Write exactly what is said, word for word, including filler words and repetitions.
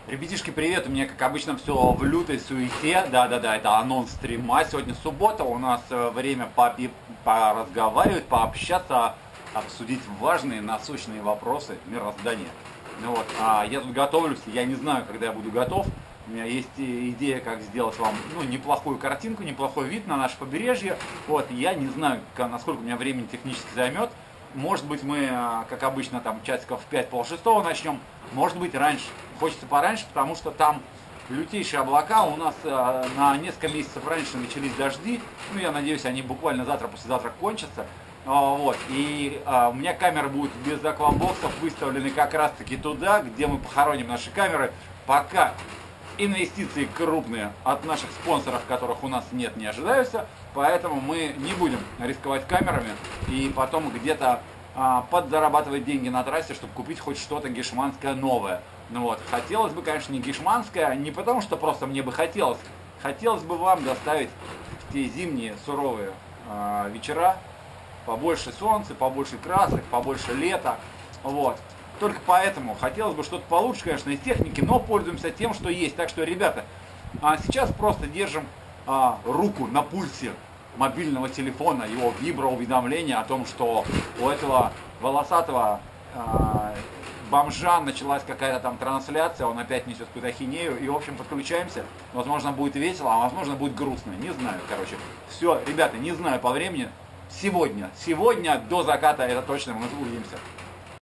Ребятишки, привет! У меня, как обычно, все в лютой суете. Да-да-да, это анонс стрима. Сегодня суббота, у нас э, время попи- поразговаривать, пообщаться, обсудить важные, насущные вопросы мироздания. Ну вот, а я тут готовлюсь, я не знаю, когда я буду готов. У меня есть и- идея, как сделать вам ну, неплохую картинку, неплохой вид на наше побережье. Вот, я не знаю, ка- насколько у меня времени технически займет. Может быть, мы, э, как обычно, там часиков в пять-пол шестого начнем. Может быть, раньше. Хочется пораньше, потому что там лютейшие облака. У нас э, на несколько месяцев раньше начались дожди. Ну, я надеюсь, они буквально завтра-послезавтра кончатся. А, вот. И а, у меня камеры будут без аквамбоксов выставлены как раз-таки туда, где мы похороним наши камеры. Пока инвестиции крупные от наших спонсоров, которых у нас нет, не ожидаются. Поэтому мы не будем рисковать камерами и потом где-то а, подзарабатывать деньги на трассе, чтобы купить хоть что-то гешманское новое. Ну вот, хотелось бы, конечно, не гешманское, не потому что просто мне бы хотелось. Хотелось бы вам доставить в те зимние суровые а, вечера побольше солнца, побольше красок, побольше лета. Вот. Только поэтому хотелось бы что-то получше, конечно, из техники, но пользуемся тем, что есть. Так что, ребята, а сейчас просто держим а, руку на пульсе мобильного телефона, его виброуведомления о том, что у этого волосатого а, бомжа началась какая-то там трансляция, он опять несет какую-то ахинею, и, в общем, подключаемся. Возможно, будет весело, а возможно, будет грустно. Не знаю, короче. Все, ребята, не знаю по времени. Сегодня, сегодня до заката, это точно, мы увидимся.